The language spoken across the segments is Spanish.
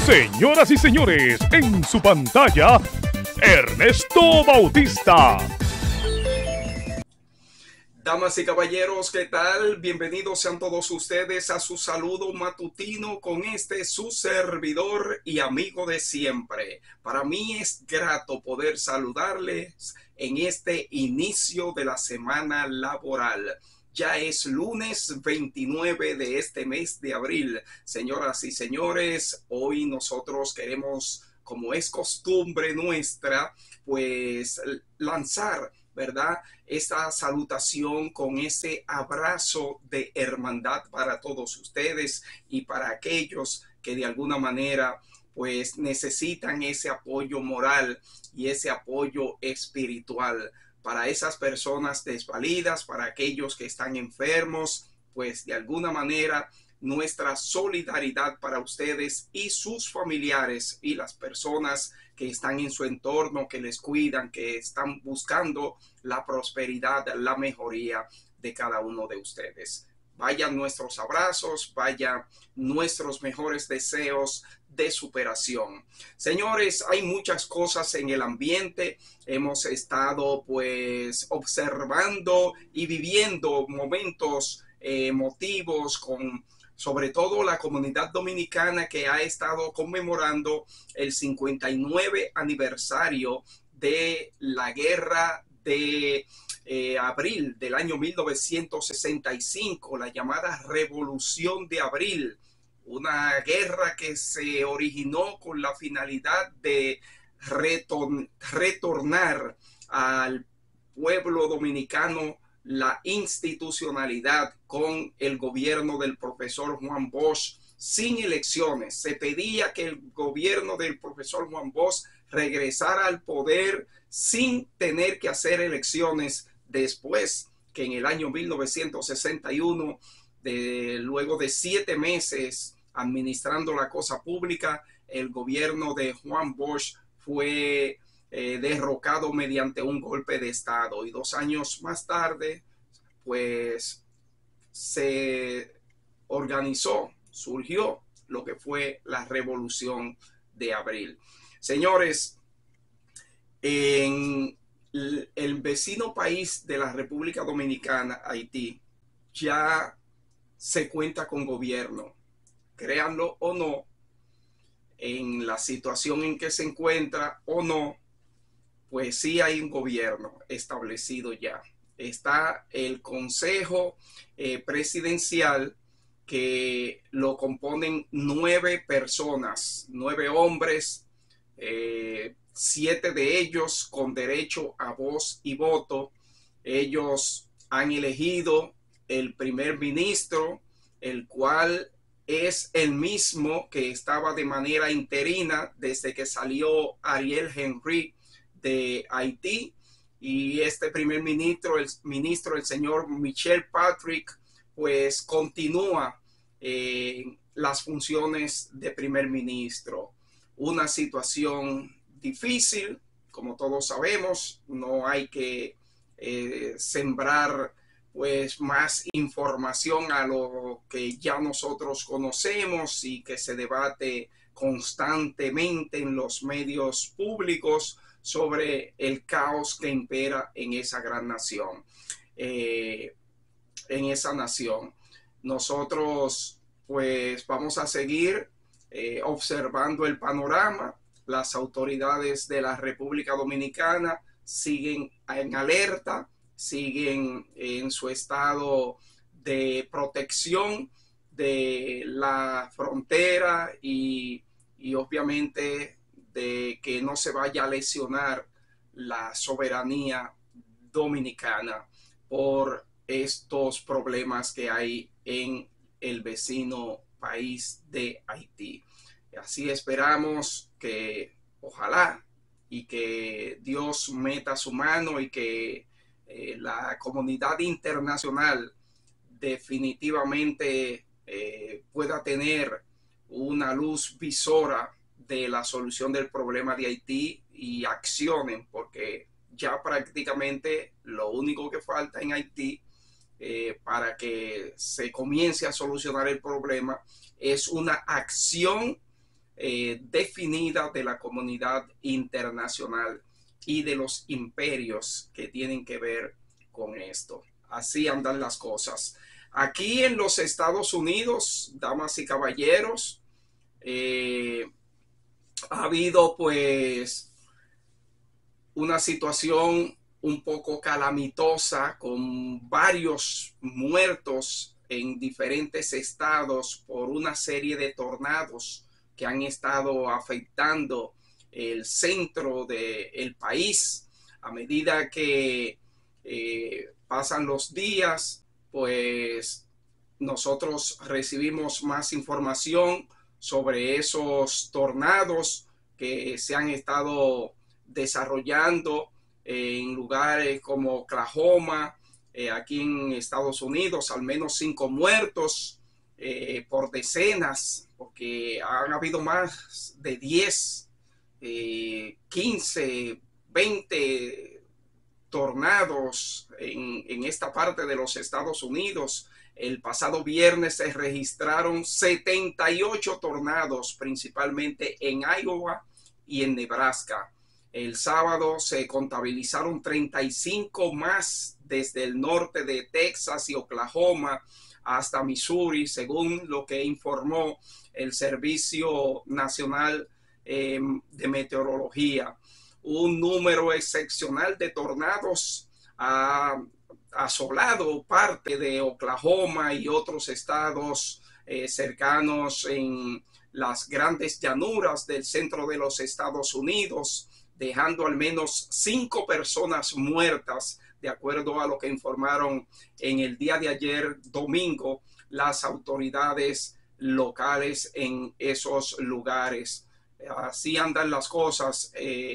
Señoras y señores, en su pantalla, Ernesto Bautista. Damas y caballeros, ¿qué tal? Bienvenidos sean todos ustedes a su saludo matutino con su servidor y amigo de siempre. Para mí es grato poder saludarles en este inicio de la semana laboral. Ya es lunes 29 de este mes de abril. Señoras y señores, hoy nosotros queremos, como es costumbre nuestra, pues lanzar, ¿verdad?, esta salutación con ese abrazo de hermandad para todos ustedes y para aquellos que de alguna manera pues necesitan ese apoyo moral y ese apoyo espiritual. Para esas personas desvalidas, para aquellos que están enfermos, pues de alguna manera nuestra solidaridad para ustedes y sus familiares y las personas que están en su entorno, que les cuidan, que están buscando la prosperidad, la mejoría de cada uno de ustedes. Vayan nuestros abrazos, vayan nuestros mejores deseos de superación. Señores, hay muchas cosas en el ambiente. Hemos estado pues observando y viviendo momentos emotivos con sobre todo la comunidad dominicana, que ha estado conmemorando el 59 aniversario de la guerra de abril del año 1965, la llamada Revolución de Abril, una guerra que se originó con la finalidad de retornar al pueblo dominicano la institucionalidad con el gobierno del profesor Juan Bosch sin elecciones. Se pedía que el gobierno del profesor Juan Bosch regresara al poder sin tener que hacer elecciones, después que en el año 1961, luego de 7 meses administrando la cosa pública, el gobierno de Juan Bosch fue derrocado mediante un golpe de estado, y 2 años más tarde pues se organizó, surgió lo que fue la Revolución de Abril. Señores, en el vecino país de la República Dominicana, Haití, ya se cuenta con gobierno. Créanlo o no, en la situación en que se encuentra o no, pues sí hay un gobierno establecido ya. Está el Consejo Presidencial, que lo componen 9 personas, 9 hombres, 7 de ellos con derecho a voz y voto. Ellos han elegido el primer ministro, el cual es el mismo que estaba de manera interina desde que salió Ariel Henry de Haití, y este primer ministro, el señor Michel Patrick, pues continúa las funciones de primer ministro. Una situación difícil, como todos sabemos. No hay que sembrar pues más información a lo que ya nosotros conocemos y que se debate constantemente en los medios públicos sobre el caos que impera en esa gran nación. En esa nación, nosotros pues vamos a seguir observando el panorama. Las autoridades de la República Dominicana siguen en alerta, siguen en su estado de protección de la frontera y obviamente de que no se vaya a lesionar la soberanía dominicana por estos problemas que hay en el vecino país de Haití. Así esperamos que, ojalá, y que Dios meta su mano y que la comunidad internacional definitivamente pueda tener una luz visora de la solución del problema de Haití y accionen, porque ya prácticamente lo único que falta en Haití para que se comience a solucionar el problema es una acción definida de la comunidad internacional y de los imperios que tienen que ver con esto. Así andan las cosas. Aquí en los Estados Unidos, damas y caballeros, ha habido pues una situación un poco calamitosa con varios muertos en diferentes estados por una serie de tornados que han estado afectando el centro del país. A medida que pasan los días, pues nosotros recibimos más información sobre esos tornados que se han estado desarrollando en lugares como Oklahoma, aquí en Estados Unidos, al menos 5 muertos por decenas, porque han habido más de 10, 15, 20 tornados en esta parte de los Estados Unidos. El pasado viernes se registraron 78 tornados, principalmente en Iowa y en Nebraska. El sábado se contabilizaron 35 más desde el norte de Texas y Oklahoma hasta Missouri, según lo que informó el Servicio Nacional de Meteorología. Un número excepcional de tornados ha asolado parte de Oklahoma y otros estados cercanos en las grandes llanuras del centro de los Estados Unidos, dejando al menos 5 personas muertas, de acuerdo a lo que informaron en el día de ayer, domingo, las autoridades locales en esos lugares. Así andan las cosas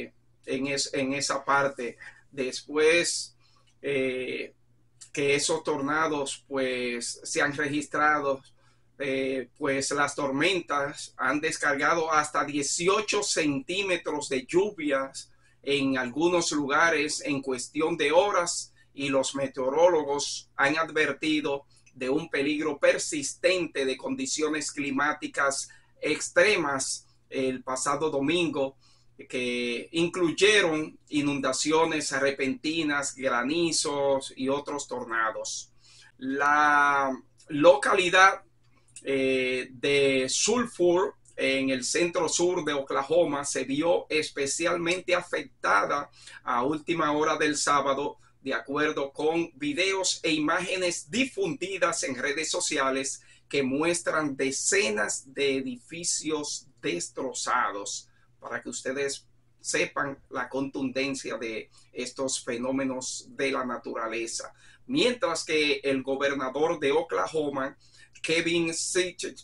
en esa parte. Después que esos tornados pues se han registrado, pues las tormentas han descargado hasta 18 centímetros de lluvias en algunos lugares en cuestión de horas, y los meteorólogos han advertido de un peligro persistente de condiciones climáticas extremas el pasado domingo, que incluyeron inundaciones repentinas, granizos y otros tornados. La localidad de Sulphur, en el centro sur de Oklahoma, se vio especialmente afectada a última hora del sábado, de acuerdo con videos e imágenes difundidas en redes sociales que muestran decenas de edificios destrozados, para que ustedes sepan la contundencia de estos fenómenos de la naturaleza. Mientras que el gobernador de Oklahoma, Kevin Stitt,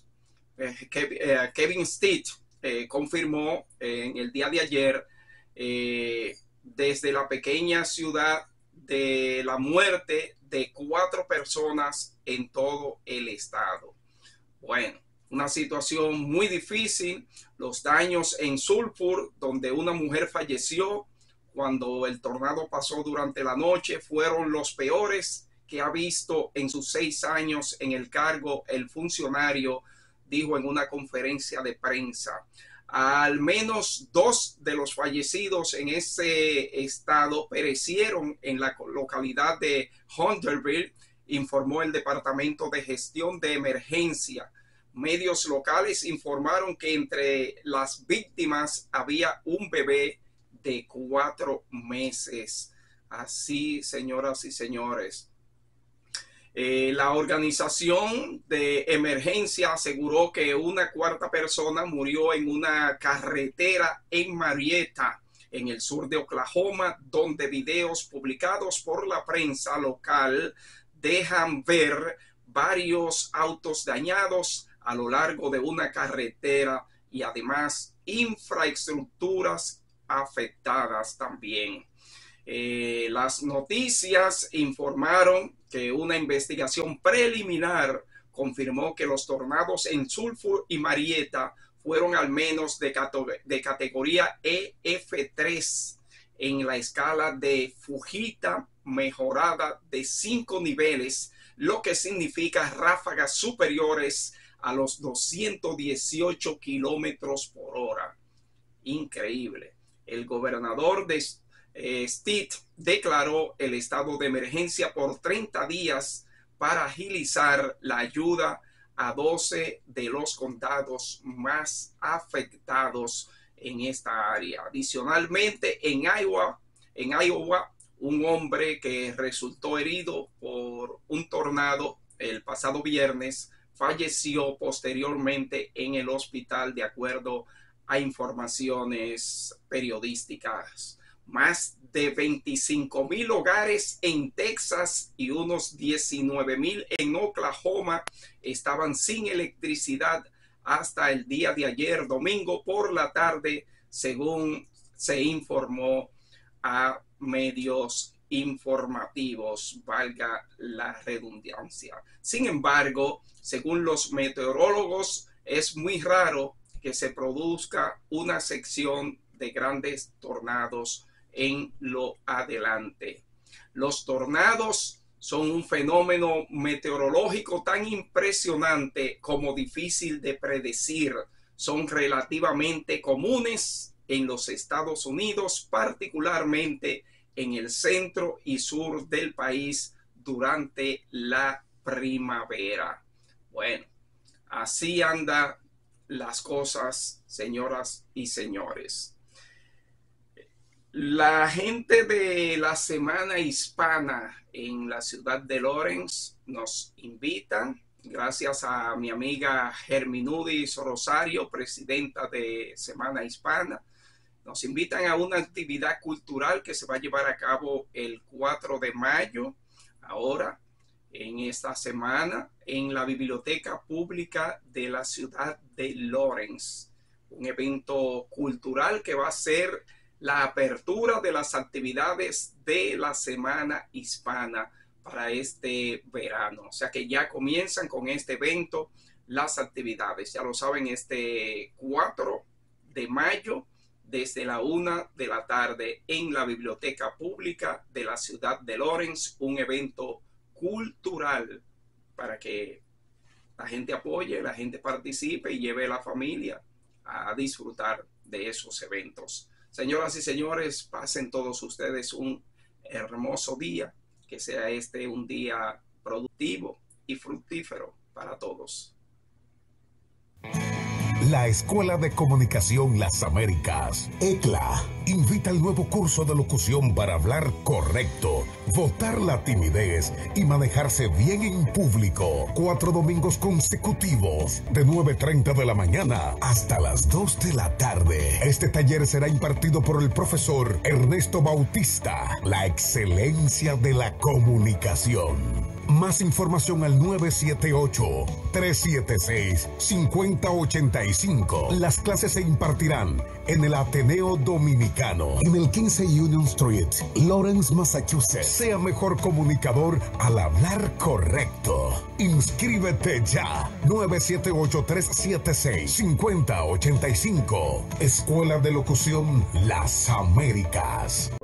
confirmó en el día de ayer desde la pequeña ciudad de la muerte de 4 personas en todo el estado. Bueno, una situación muy difícil. Los daños en Sulphur, donde una mujer falleció cuando el tornado pasó durante la noche, fueron los peores que ha visto en sus 6 años en el cargo el funcionario, dijo en una conferencia de prensa. Al menos 2 de los fallecidos en ese estado perecieron en la localidad de Hunterville, informó el Departamento de Gestión de Emergencia. Medios locales informaron que entre las víctimas había un bebé de 4 meses. Así, señoras y señores. La organización de emergencia aseguró que una 4ª persona murió en una carretera en Marietta, en el sur de Oklahoma, donde videos publicados por la prensa local dejan ver varios autos dañados a lo largo de una carretera y además infraestructuras afectadas también. Las noticias informaron que una investigación preliminar confirmó que los tornados en Sulphur y Marietta fueron al menos de categoría EF3 en la escala de Fujita mejorada de 5 niveles, lo que significa ráfagas superiores a los 218 kilómetros por hora. Increíble. El gobernador de Stitt declaró el estado de emergencia por 30 días para agilizar la ayuda a 12 de los condados más afectados en esta área. Adicionalmente, en Iowa, un hombre que resultó herido por un tornado el pasado viernes falleció posteriormente en el hospital, de acuerdo a informaciones periodísticas. Más de 25,000 hogares en Texas y unos 19,000 en Oklahoma estaban sin electricidad hasta el día de ayer, domingo por la tarde, según se informó a medios informativos, valga la redundancia. Sin embargo, según los meteorólogos, es muy raro que se produzca una sección de grandes tornados en lo adelante. Los tornados son un fenómeno meteorológico tan impresionante como difícil de predecir. Son relativamente comunes en los Estados Unidos, particularmente en el centro y sur del país durante la primavera. Bueno, así andan las cosas, señoras y señores. La gente de la Semana Hispana en la ciudad de Lawrence nos invitan, gracias a mi amiga Germinudis Rosario, presidenta de Semana Hispana, nos invitan a una actividad cultural que se va a llevar a cabo el 4 de mayo, ahora, en esta semana, en la Biblioteca Pública de la ciudad de Lawrence. Un evento cultural que va a ser la apertura de las actividades de la Semana Hispana para este verano. O sea que ya comienzan con este evento las actividades. Ya lo saben, este 4 de mayo, desde la 1 de la tarde en la Biblioteca Pública de la ciudad de Lawrence, un evento cultural para que la gente apoye, la gente participe y lleve a la familia a disfrutar de esos eventos. Señoras y señores, pasen todos ustedes un hermoso día, que sea este un día productivo y fructífero para todos. La Escuela de Comunicación Las Américas, ECLA, invita al nuevo curso de locución para hablar correcto, botar la timidez y manejarse bien en público. 4 domingos consecutivos, de 9:30 de la mañana hasta las 2 de la tarde. Este taller será impartido por el profesor Ernesto Bautista, la excelencia de la comunicación. Más información al 978-376-5085. Las clases se impartirán en el Ateneo Dominicano, en el 15 Union Street, Lawrence, Massachusetts. Sea mejor comunicador al hablar correcto. Inscríbete ya. 978-376-5085. Escuela de Locución Las Américas.